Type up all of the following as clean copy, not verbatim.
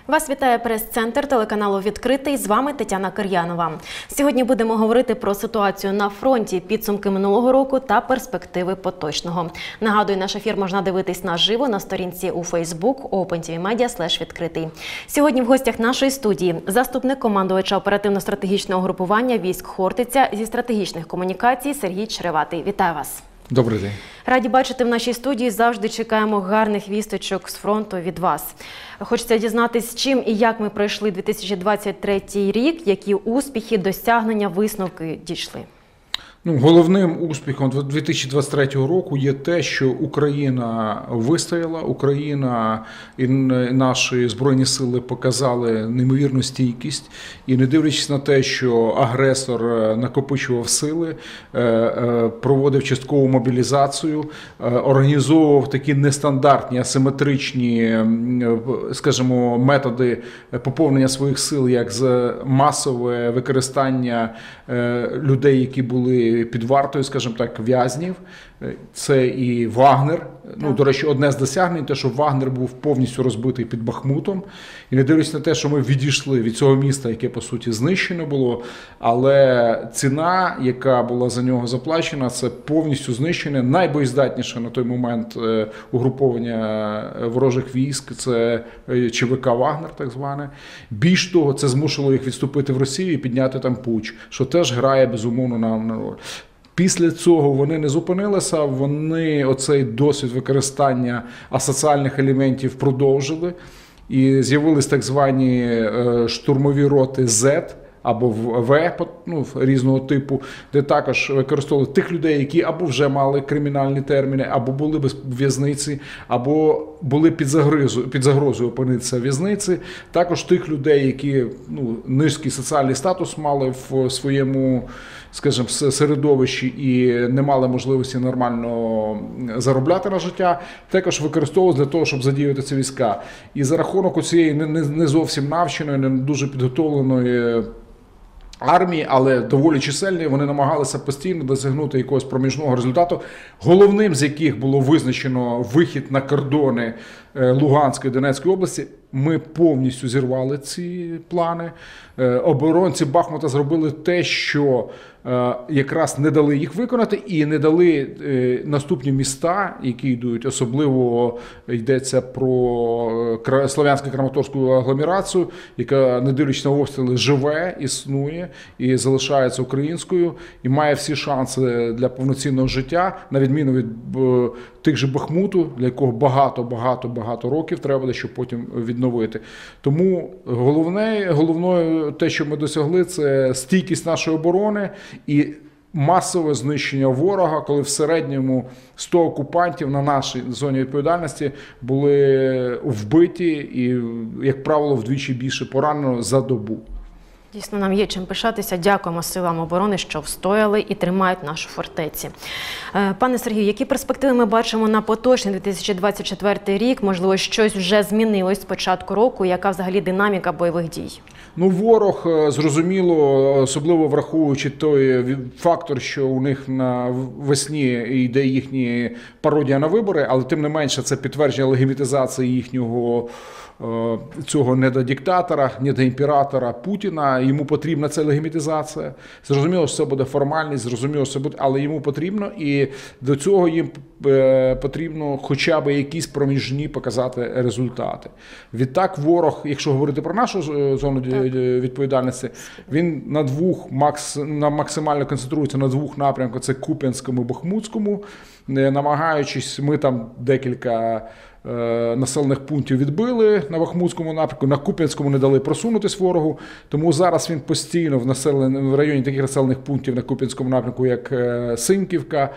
Вас вітає прес-центр телеканалу «Відкритий». З вами Тетяна Кир'янова. Сьогодні будемо говорити про ситуацію на фронті, підсумки минулого року та перспективи поточного. Нагадую, наш ефір можна дивитись наживо на сторінці у Facebook opentvmedia/відкритий. Сьогодні в гостях нашої студії заступник командувача оперативно-стратегічного групування військ Хортиця зі стратегічних комунікацій Сергій Череватий. Вітаю вас. Добрий день. Раді бачити в нашій студії. Завжди чекаємо гарних вісточок з фронту від вас. Хочеться дізнатись, чим і як ми пройшли 2023 рік, які успіхи, досягнення, висновки дійшли. Головним успіхом 2023 року є те, що Україна вистояла, Україна і наші Збройні сили показали неймовірну стійкість. І не дивлячись на те, що агресор накопичував сили, проводив часткову мобілізацію, організовував такі нестандартні, асиметричні, скажімо, методи поповнення своїх сил, як масове використання людей, які були під вартою, скажімо так, в'язнів. Це і Вагнер. До речі, одне з досягнень, те, що Вагнер був повністю розбитий під Бахмутом. І не дивлячись на те, що ми відійшли від цього міста, яке, по суті, знищено було, але ціна, яка була за нього заплачена, це повністю знищення. Найбоєздатніше на той момент угруповання ворожих військ, це ЧВК «Вагнер», так зване. Більш того, це змусило їх відступити в Росію і підняти там путч, що теж грає, безумовно, нам на роль. Після цього вони не зупинилися, вони оцей досвід використання асоціальних елементів продовжили. І з'явились так звані штурмові роти Z або В різного типу, де також використовували тих людей, які або вже мали кримінальні терміни, або були без в'язниці, або були під загрозою опинитися в в'язниці. Також тих людей, які низький соціальний статус мали в своєму, скажімо, середовищі і не мали можливості нормально заробляти на життя, також використовували для того, щоб задіяти ці війська. І за рахунок цієї не зовсім навченої, не дуже підготовленої армії, але доволі чисельні, вони намагалися постійно досягнути якогось проміжного результату, головним з яких було визначено вихід на кордони Луганської і Донецької області. Ми повністю зірвали ці плани. Оборонці Бахмута зробили те, що якраз не дали їх виконати і не дали наступні міста, які йдуть, особливо йдеться про Слов'янсько-Краматорську агломерацію, яка, не дивлячись на обстріли, живе, існує і залишається українською, і має всі шанси для повноцінного життя, на відміну від тих же Бахмуту, для якого багато років треба буде, щоб потім відновити. Тому головне те, що ми досягли, це стійкість нашої оборони і масове знищення ворога, коли в середньому 100 окупантів на нашій зоні відповідальності були вбиті і, як правило, вдвічі більше поранено за добу. Дійсно, нам є чим пишатися. Дякуємо силам оборони, що встояли і тримають нашу фортеці. Пане Сергію, які перспективи ми бачимо на поточний 2024 рік? Можливо, щось вже змінилось з початку року? Яка взагалі динаміка бойових дій? Ворог, зрозуміло, особливо враховуючи той фактор, що у них на весні йде їхня пародія на вибори, але тим не менше це підтвердження легітимізації їхнього цього недодиктатора, недоімператора Путіна. Йому потрібна ця легітимізація. Зрозуміло, що це буде формальність, зрозуміло, що це буде, але йому потрібно, і до цього їм потрібно хоча б якісь проміжні показати результати. Відтак ворог, якщо говорити про нашу зону відповідальності, він максимально концентрується на двох напрямках, це Куп'янському і Бахмутському, намагаючись, ми там декілька населених пунктів відбили на Бахмутському напрямку, на Куп'янському не дали просунутись ворогу, тому зараз він постійно в районі таких населених пунктів на Куп'янському напрямку, як Синьківка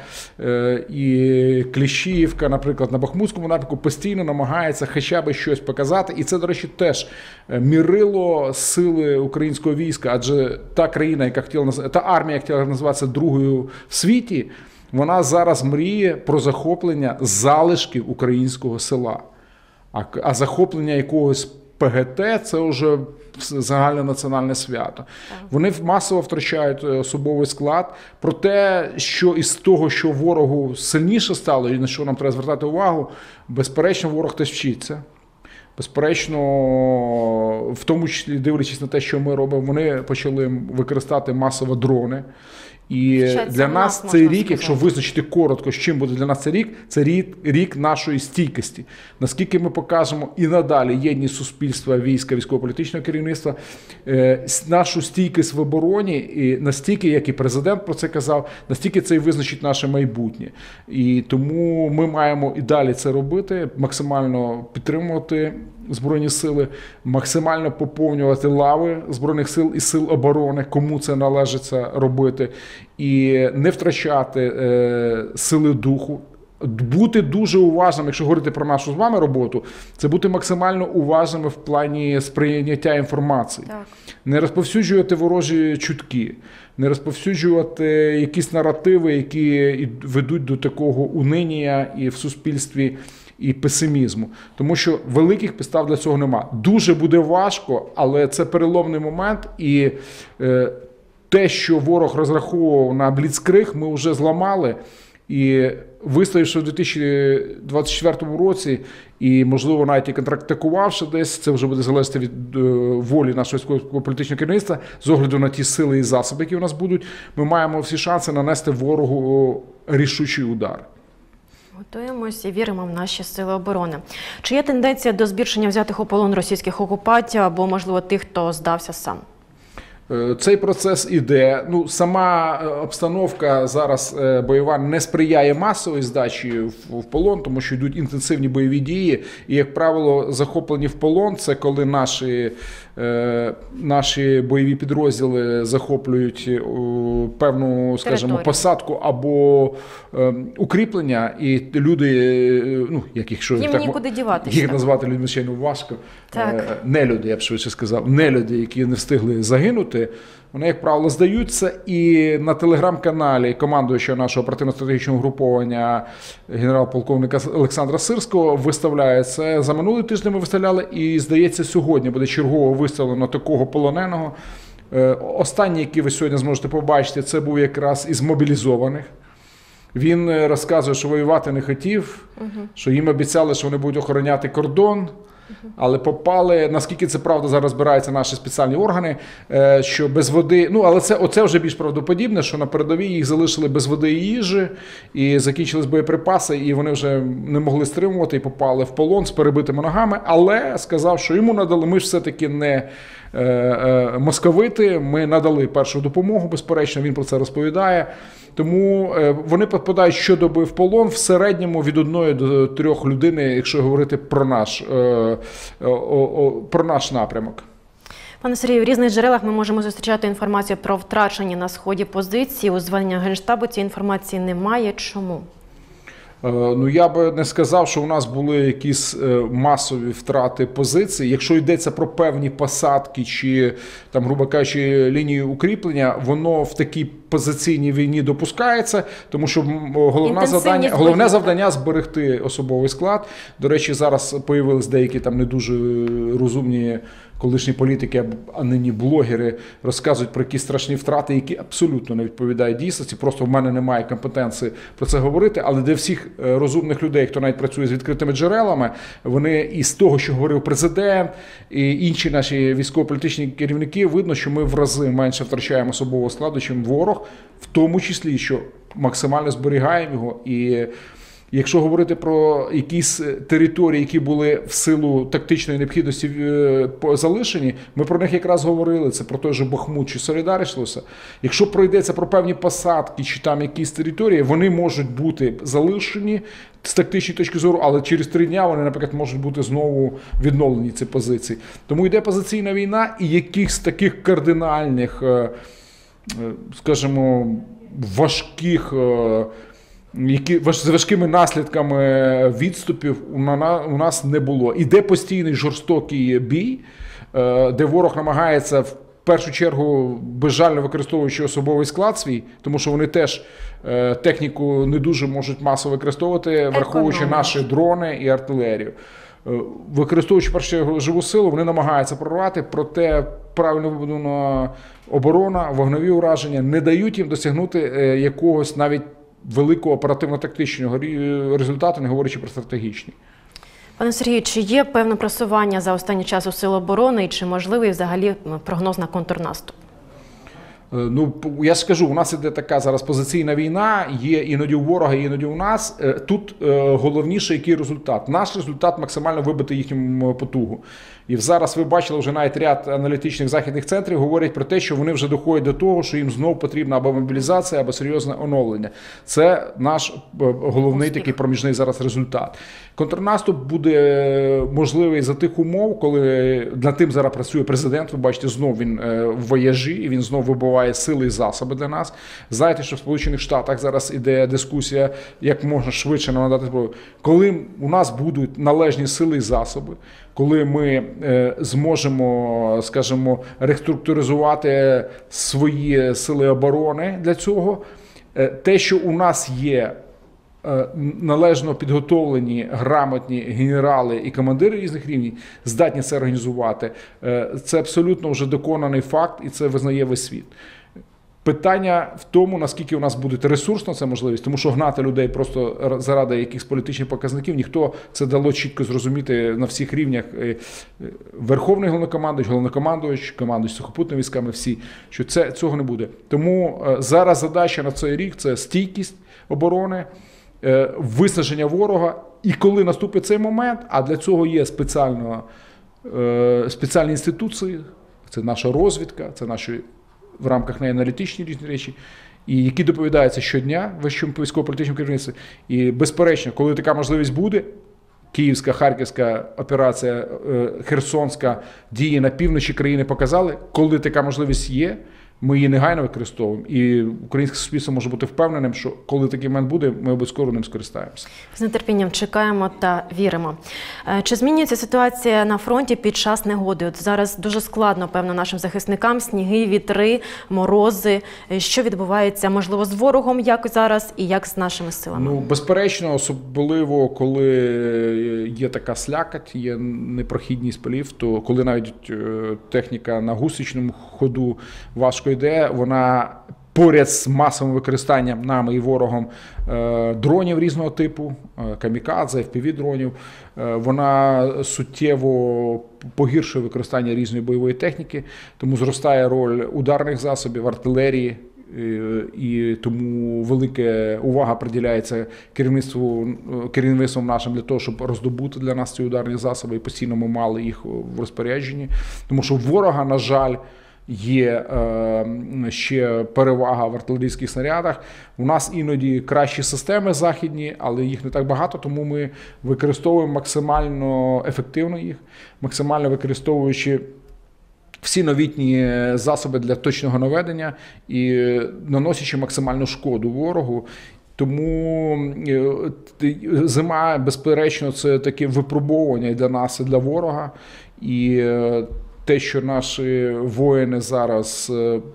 і Кліщіївка, наприклад, на Бахмутському напрямку, постійно намагається хоча б щось показати. І це, до речі, теж мірило сили українського війська, адже та країна, та армія, яка хотіла називатися другою в світі, вона зараз мріє про захоплення залишків українського села. А захоплення якогось ПГТ – це вже загальнонаціональне свято. Вони масово втрачають особовий склад. Про те, що із того, що ворогу сильніше стало і на що нам треба звертати увагу, безперечно, ворог теж вчиться. Безперечно, в тому числі, дивлячись на те, що ми робимо, вони почали використати масово дрони. І для нас цей рік, якщо визначити коротко, з чим буде для нас цей рік, це рік нашої стійкості. Наскільки ми покажемо і надалі єдність суспільства, війська, військово-політичного керівництва, нашу стійкість в обороні, і настільки, як і президент про це казав, настільки це і визначить наше майбутнє. І тому ми маємо і далі це робити, максимально підтримувати Збройні сили, максимально поповнювати лави Збройних сил і сил оборони, кому це належиться робити, і не втрачати сили духу. Бути дуже уважним, якщо говорити про нашу з вами роботу, це бути максимально уважними в плані сприйняття інформації. Так. Не розповсюджувати ворожі чутки, не розповсюджувати якісь наративи, які ведуть до такого униння і в суспільстві, і песимізму. Тому що великих підстав для цього нема. Дуже буде важко, але це переломний момент, і те, що ворог розраховував на бліцкриг, ми вже зламали. І вистоявши в 2024 році, і, можливо, навіть і контрактикувавши десь, це вже буде залежати від волі нашого військово-політичного керівництва, з огляду на ті сили і засоби, які у нас будуть, ми маємо всі шанси нанести ворогу рішучий удар. Готуємось і віримо в наші сили оборони. Чи є тенденція до збільшення взятих у полон російських окупантів або, можливо, тих, хто здався сам? Цей процес іде. Ну, сама обстановка зараз бойова не сприяє масовій здачі в полон, тому що йдуть інтенсивні бойові дії. І, як правило, захоплені в полон – це коли наші бойові підрозділи захоплюють певну, скажімо, посадку або укріплення, і люди, ну, якщо їм нікуди діватися. Їх назвати людьми, звичайно, важко. Нелюди, я б швидше сказав, нелюди, які не встигли загинути, вони, як правило, здаються, і на телеграм-каналі командуючого нашого оперативно-стратегічного угруповання генерал-полковника Олександра Сирського виставляє це. За минулий тиждень ми виставляли, і, здається, сьогодні буде чергово виставлено такого полоненого. Останній, який ви сьогодні зможете побачити, це був якраз із мобілізованих. Він розказує, що воювати не хотів, що їм обіцяли, що вони будуть охороняти кордон. Але попали, наскільки це правда, зараз збираються наші спеціальні органи, що без води, ну, але оце вже більш правдоподібне, що на передовій їх залишили без води і їжі, і закінчились боєприпаси, і вони вже не могли стримувати, і попали в полон з перебитими ногами, але сказав, що йому надали, ми ж все-таки не московити, ми надали першу допомогу, безперечно, він про це розповідає. Тому вони попадають щодоби в полон в середньому від 1 до 3 людини, якщо говорити про наш напрямок. Пане Сергію, в різних джерелах ми можемо зустрічати інформацію про втрачені на Сході позиції. У зведення Генштабу цієї інформації немає. Чому? Ну, я би не сказав, що у нас були якісь масові втрати позицій. Якщо йдеться про певні посадки чи, там, грубо кажучи, лінії укріплення, воно в такій позиційній війні допускається, тому що головне завдання – зберегти особовий склад. До речі, зараз появились деякі там не дуже розумні колишні політики, а нині блогери, розказують про якісь страшні втрати, які абсолютно не відповідають дійсності. Просто в мене немає компетенції про це говорити, але для всіх розумних людей, хто навіть працює з відкритими джерелами, вони із того, що говорив президент і інші наші військово-політичні керівники, видно, що ми в рази менше втрачаємо особового складу, чим ворог, в тому числі, що максимально зберігаємо його. І якщо говорити про якісь території, які були в силу тактичної необхідності залишені, ми про них якраз говорили, це про той же Бахмут чи Солідарішлося. Якщо пройдеться про певні посадки чи там якісь території, вони можуть бути залишені з тактичної точки зору, але через 3 дні вони, наприклад, можуть бути знову відновлені ці позиції. Тому йде позиційна війна, і якихось таких кардинальних, скажімо, важких, з важкими наслідками відступів у нас не було. Іде постійний жорстокий бій, де ворог намагається в першу чергу безжально використовуючи особовий склад свій, тому що вони теж техніку не дуже можуть масово використовувати, враховуючи наші дрони і артилерію. Використовуючи першу чергу живу силу, вони намагаються прорвати, проте правильно вибудована оборона, вогневі ураження не дають їм досягнути якогось навіть великого оперативно-тактичного результату, не говорячи про стратегічні. Пане Сергію, чи є певне просування за останній час у Сил оборони і чи можливий взагалі прогноз на контрнаступ? Ну, я ж скажу, у нас іде така зараз позиційна війна, є іноді у ворога, іноді у нас. Тут головніше, який результат. Наш результат максимально вибити їхню потугу. І зараз ви бачили, вже навіть ряд аналітичних західних центрів говорять про те, що вони вже доходять до того, що їм знов потрібна або мобілізація, або серйозне оновлення. Це наш головний такий проміжний зараз результат. Контрнаступ буде можливий за тих умов, коли над тим зараз працює президент. Ви бачите, знов він в вояжі, і він знов вибиває сили і засоби для нас. Знаєте, що в Сполучених Штатах зараз іде дискусія, як можна швидше нам надати зброю. Коли у нас будуть належні сили і засоби, коли ми зможемо, скажімо, реструктуризувати свої сили оборони для цього, те, що у нас є належно підготовлені, грамотні генерали і командири різних рівнів, здатні це організувати, це абсолютно вже доконаний факт, і це визнає весь світ. Питання в тому, наскільки у нас буде ресурсна ця можливість, тому що гнати людей просто заради якихось політичних показників, ніхто це дало чітко зрозуміти на всіх рівнях. Верховний головнокомандувач, командувач сухопутними військами, всі, що цього не буде. Тому зараз задача на цей рік – це стійкість оборони, виснаження ворога. І коли наступить цей момент, а для цього є спеціальні інституції, це наша розвідка, це наші в рамках неї аналітичні різні речі, і які доповідаються щодня вищому військово-політичному керівництві. І безперечно, коли така можливість буде, Київська, Харківська операція, Херсонська дії на півночі країни показали, коли така можливість є, ми її негайно використовуємо. І українське суспільство може бути впевненим, що коли такий момент буде, ми обов'язково ним скористаємося. З нетерпінням чекаємо та віримо. Чи змінюється ситуація на фронті під час негоди? От зараз дуже складно, певно, нашим захисникам, сніги, вітри, морози. Що відбувається, можливо, з ворогом, як зараз, і як з нашими силами? Ну, безперечно, особливо, коли є така слякоть, є непрохідність полів, то коли навіть техніка на гусеничному ходу важко йде, вона поряд з масовим використанням нами і ворогом дронів різного типу, камікадзе, FPV-дронів, вона суттєво погіршує використання різної бойової техніки, тому зростає роль ударних засобів, артилерії, тому велика увага приділяється керівництвом нашим для того, щоб роздобути для нас ці ударні засоби, і постійно ми мали їх в розпорядженні, тому що ворога, на жаль, є ще перевага в артилерійських снарядах. У нас іноді кращі системи західні, але їх не так багато, тому ми використовуємо максимально ефективно їх, максимально використовуючи всі новітні засоби для точного наведення і наносячи максимальну шкоду ворогу. Тому зима, безперечно, це таке випробовування і для нас, і для ворога. І те, що наші воїни зараз,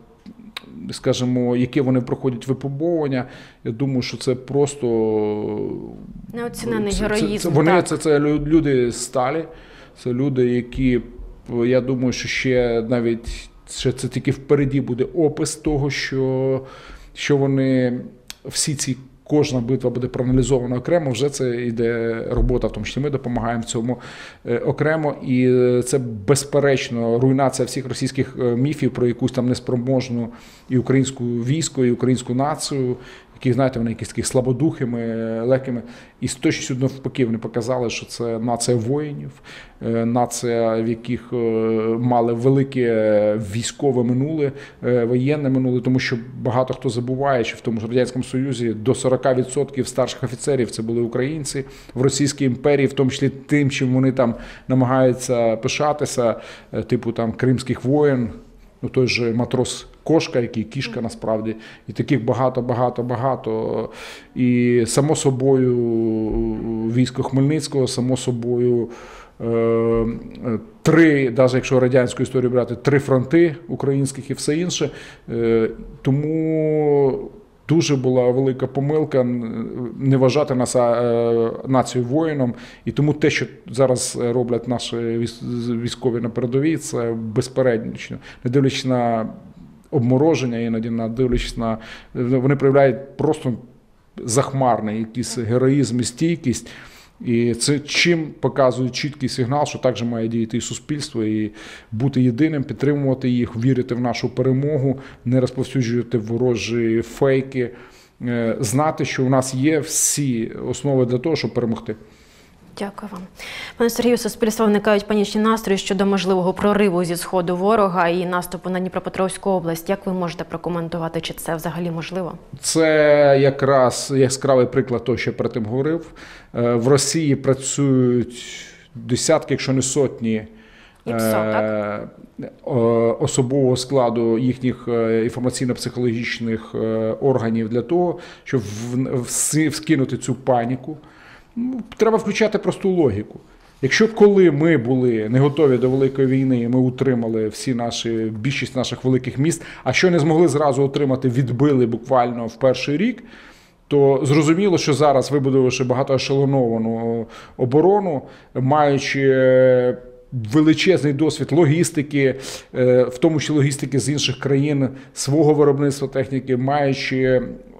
скажімо, яке вони проходять випробовування, я думаю, що це просто неоцінений героїзм. Це люди сталі, це люди, які, я думаю, що ще навіть це тільки впереді буде опис того, що вони всі ці. Кожна битва буде проаналізована окремо, вже це йде робота, в тому числі ми допомагаємо в цьому окремо. І це, безперечно, руйнація всіх російських міфів про якусь там неспроможну і українську військо, і українську націю, які, знаєте, вони якісь такі слабодухими, легкими. І з точністю навпаки вони показали, що це нація воїнів, нація, в яких мали велике військове минуле, воєнне минуле, тому що багато хто забуває, що в тому ж Радянському Союзі до 40% старших офіцерів це були українці, в Російській імперії, в тому числі тим, чим вони там намагаються пишатися, типу там кримських воїн, ну той же матрос Кошка, який кішка насправді, і таких багато. І само собою військо Хмельницького, само собою три, навіть якщо радянську історію брати, 3 фронти українських і все інше. Тому дуже була велика помилка не вважати нас нацією воїном. І тому те, що зараз роблять наші військові на передовій, це безперечно, не дивлячись на обмороження, іноді дивлячись на... Вони проявляють просто захмарний якийсь героїзм і стійкість. І це чим показує чіткий сигнал, що так же має діяти і суспільство, і бути єдиним, підтримувати їх, вірити в нашу перемогу, не розповсюджувати ворожі фейки, знати, що у нас є всі основи для того, щоб перемогти. Дякую вам. Пане Сергію, суспільства виникають панічні настрої щодо можливого прориву зі сходу ворога і наступу на Дніпропетровську область. Як ви можете прокоментувати, чи це взагалі можливо? Це якраз яскравий приклад того, що я перед тим говорив. В Росії працюють десятки, якщо не сотні, особового складу їхніх інформаційно-психологічних органів для того, щоб вскинути цю паніку. Треба включати просту логіку. Якщо коли ми були не готові до великої війни, ми утримали більшість наших великих міст, а що не змогли зразу отримати, відбили буквально в перший рік, то зрозуміло, що зараз, вибудувавши багатоешелоновану оборону, маючи величезний досвід логістики, в тому числі логістики з інших країн, свого виробництва техніки, маючи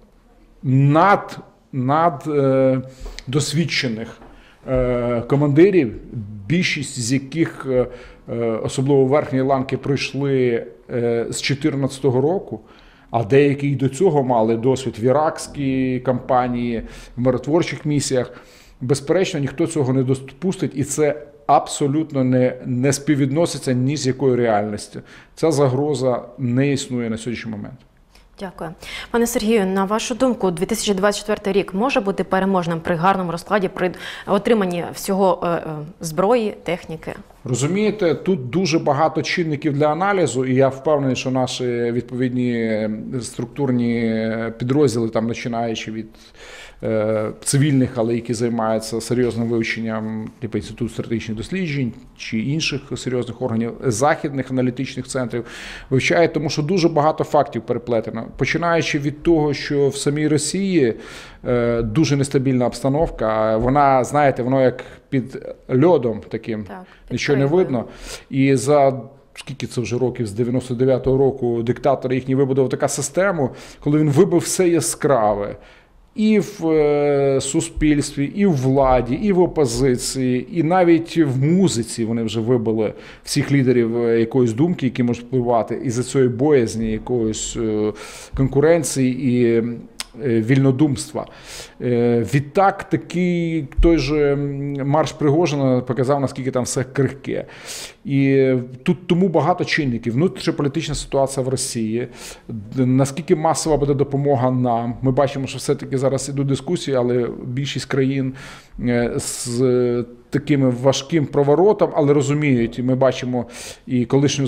досвідчених командирів, більшість з яких, особливо верхньої ланки, прийшли з 2014 року, а деякі й до цього мали досвід в іракській кампанії, в миротворчих місіях. Безперечно, ніхто цього не допустить, і це абсолютно не співвідноситься ні з якою реальністю. Ця загроза не існує на сьогоднішній момент. Дякую. Пане Сергію, на вашу думку, 2024 рік може бути переможним при гарному розкладі, при отриманні всього зброї, техніки? Розумієте, тут дуже багато чинників для аналізу, і я впевнений, що наші відповідні структурні підрозділи, там починаючи від цивільних, але які займаються серйозним вивченням, типу Інститут стратегічних досліджень чи інших серйозних органів, західних аналітичних центрів, вивчають, тому що дуже багато фактів переплетено. Починаючи від того, що в самій Росії дуже нестабільна обстановка, вона, знаєте, воно як під льодом таким, нічого не видно. І за скільки це вже років, з 99-го року диктатор їхній вибудував така систему, коли він вибив все яскраве. І в суспільстві, і в владі, і в опозиції, і навіть в музиці вони вже вибили всіх лідерів якоїсь думки, які можуть впливати, із-за цієї боязні, якоїсь конкуренції і вільнодумства. Відтак, той же марш Пригожина показав, наскільки там все крихке. І тут тому багато чинників. Внутрішньополітична ситуація в Росії, наскільки масова буде допомога нам. Ми бачимо, що все-таки зараз ідуть дискусії, але більшість країн з таким важким проворотом, але розуміють, і ми бачимо і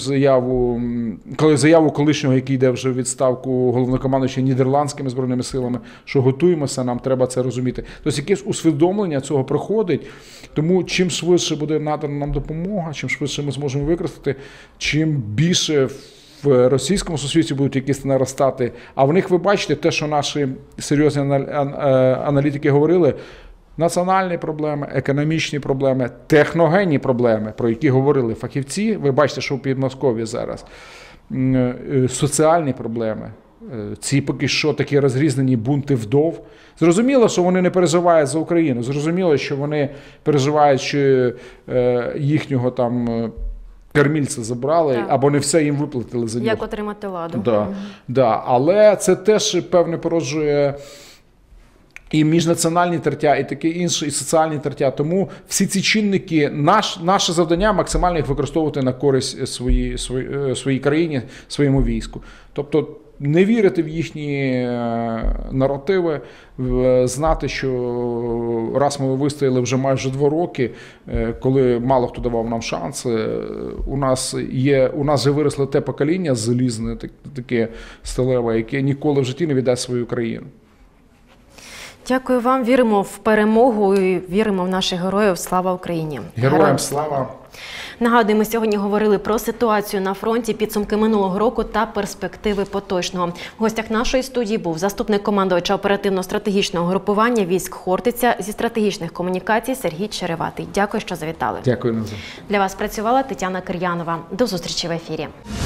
заяву колишнього, який йде вже в відставку, головнокомандуюча Нідерландськими збройними силами, що готуємося, нам треба це розуміти. Тобто якесь усвідомлення цього приходить, тому чим швидше буде надана нам допомога, чим швидше ми зможемо використати, чим більше в російському суспільстві будуть якісь наростати, а в них, ви бачите, те, що наші серйозні аналітики говорили, національні проблеми, економічні проблеми, техногенні проблеми, про які говорили фахівці. Ви бачите, що в Підмосков'ї зараз. Соціальні проблеми. Ці поки що такі розрізнені бунти вдов. Зрозуміло, що вони не переживають за Україну. Зрозуміло, що вони переживають, що їхнього там кормільця забрали, або не все їм виплатили за нього. Як отримати ладу. Да. Але це теж, певне, породжує і міжнаціональні тертя, і таке інше, і соціальні тертя. Тому всі ці чинники, наше завдання максимально їх використовувати на користь своїй країні, своєму війську. Тобто не вірити в їхні наративи, знати, що раз ми вистояли вже майже 2 роки, коли мало хто давав нам шанси, у нас вже виросло те покоління залізне, таке сталеве, яке ніколи в житті не віддасть свою країну. Дякую вам. Віримо в перемогу і віримо в наших героїв. Слава Україні! Героям слава! Нагадую, ми сьогодні говорили про ситуацію на фронті, підсумки минулого року та перспективи поточного. В гостях нашої студії був заступник командувача оперативно-стратегічного групування військ Хортиця зі стратегічних комунікацій Сергій Череватий. Дякую, що завітали. Дякую. Для вас працювала Тетяна Кир'янова. До зустрічі в ефірі.